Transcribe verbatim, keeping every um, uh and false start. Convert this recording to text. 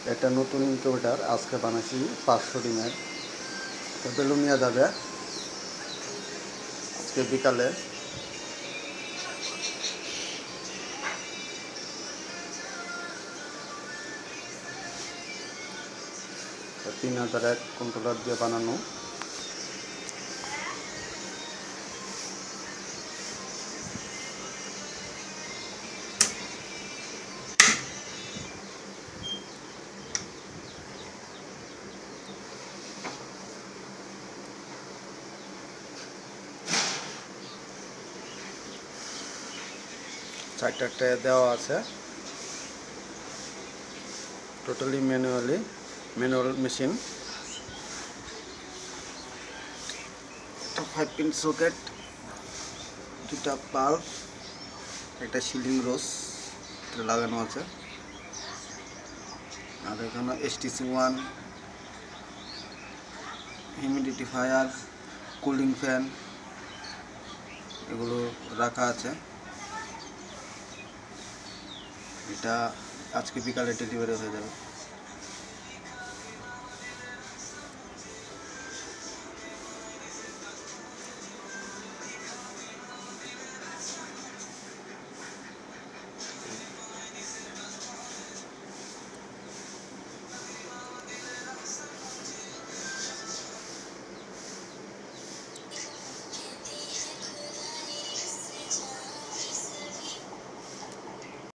এটা নতুন ইনকিউবেটার আজকে বানাইছি পাঁচশো ডিমের। বেলুন নিয়ে যাবে আজকে বিকালে। তিন হাজার এক কন্ট্রোলার দিয়ে বানানো। চারটা ট্রে দেওয়া আছে, টোটালি ম্যানুয়ালি ম্যানুয়াল মেশিন। একটা ফাইভ পিন সকেট, দুটা বাল্ব, একটা সিলিং রোজ লাগানো আছে, আর এখানে STC one, humidifier, cooling fan এগুলো রাখা আছে। এটা আজকে বিকালে ডেলিভারি হয়ে যাবে।